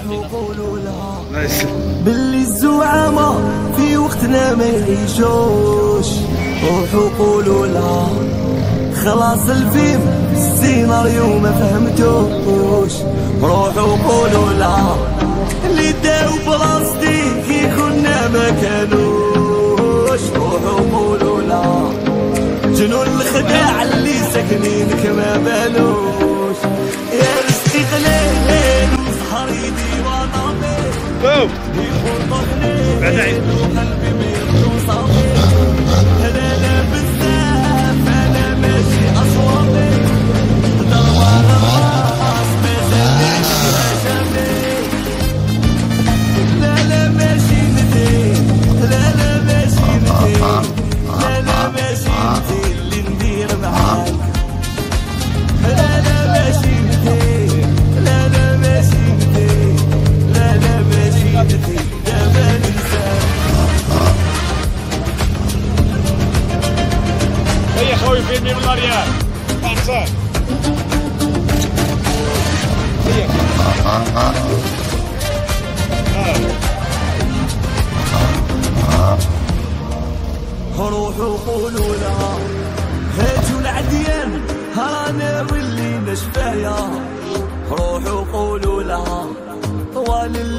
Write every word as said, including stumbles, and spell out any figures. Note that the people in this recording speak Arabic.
روحوا قولوا لها باللي الزعامة في وقتنا ما يعيشوش. روحوا قولوا لها خلاص الفيلم السيناريو ما فهمتوش. روحوا قولوا لها اللي داو بلاصتي كي كنا ما كانوش. روحوا قولوا لها جنون الخداع اللي ساكنينك ما بانوش. يا رزقي قليل وسهر يدي وطابي يخوض قليل وقلبي ميرتو صافي. انا لا بزاف انا ماشي اصوابي ضربة الراس مازال فيها جامي. لا لا ماشي ندير لا لا ماشي ندير لا لا ماشي ندير اللي ندير معاك. لا لا ماشي ندير لا لا ماشي ندير لا لا ماشي ندير دابا ننساك. هيا خويا فيلمي من الريال احسن. روحوا قولوا لها هاتوا العديان رانا ولينا شفايا. روحوا قولوا لها طوال